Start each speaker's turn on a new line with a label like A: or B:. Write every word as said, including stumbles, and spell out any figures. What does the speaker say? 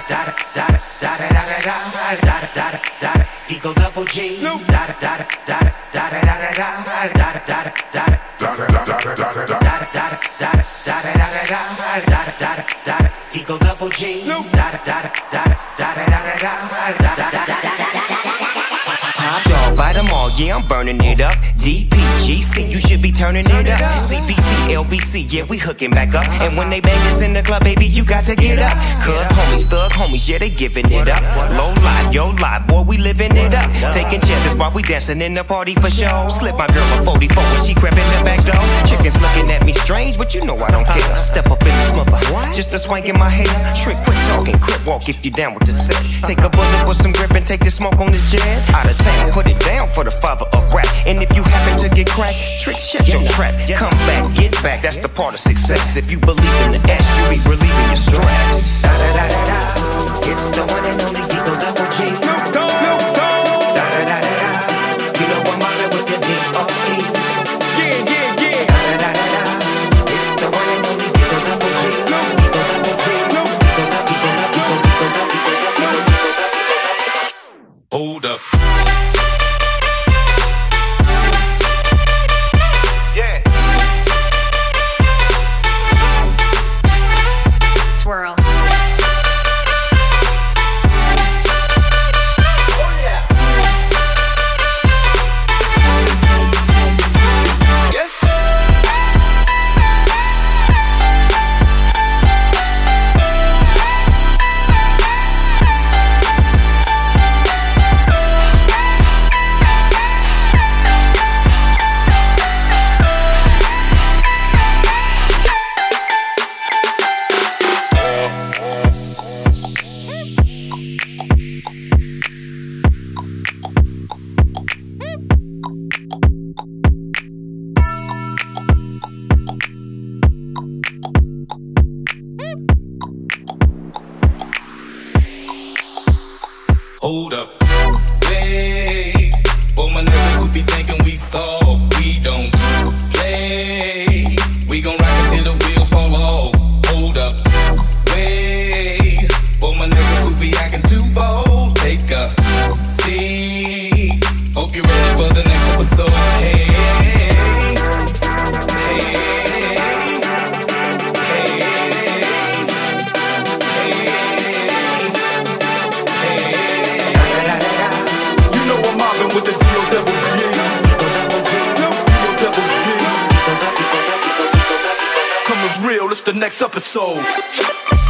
A: Eagle double G. Da da da da da da da da da da da da. Eagle double G. Da da da da da da da da. Top dog, buy them all, yeah, I'm burning it up. D P G C, you should be turning it up. C B T, L B C, yeah, we hooking back up. And when they bang us in the club, baby, you got to get up. Cause homies, thug homies, yeah, they giving it up. Low lie, yo lie, boy, we living it up. Taking chances while we dancing in the party for show. Slip my girl a forty-four when she crept in the back door. Chickens looking at me strange, but you know I don't care. Step up in the smother, just a swank in my hair. Trick, quit talking, crip walk if you down with the set. Take a bullet with some grip and take the smoke on this jet. Out of town, put it down for the father of rap. And if you happen to get cracked, trick, shut your trap. Come back, get back, that's the part of success. If you believe in the S, you be relieving your stress. Da da da da da, it's the one and only Eagle double G. Snoop Dogg, Snoop Dogg. Da da da da da, you know I'm mobbing with the D O E. Yeah, yeah, yeah. Da da da da da, it's the one and only Eagle double G. Eagle double G. Eagle double, Eagle double, Eagle double, Eagle double, Eagle double.
B: Hold up.
C: Swirl.
B: Hold up, hey, for my niggas who be thinking we soft, we don't play. We gon' rock until the wheels fall off. Hold up, wait, for my niggas who be acting too bold, take a seat. Hope you're ready for the next episode. Hey, hey, hey.
D: With the D O double G, coming real, it's the next episode.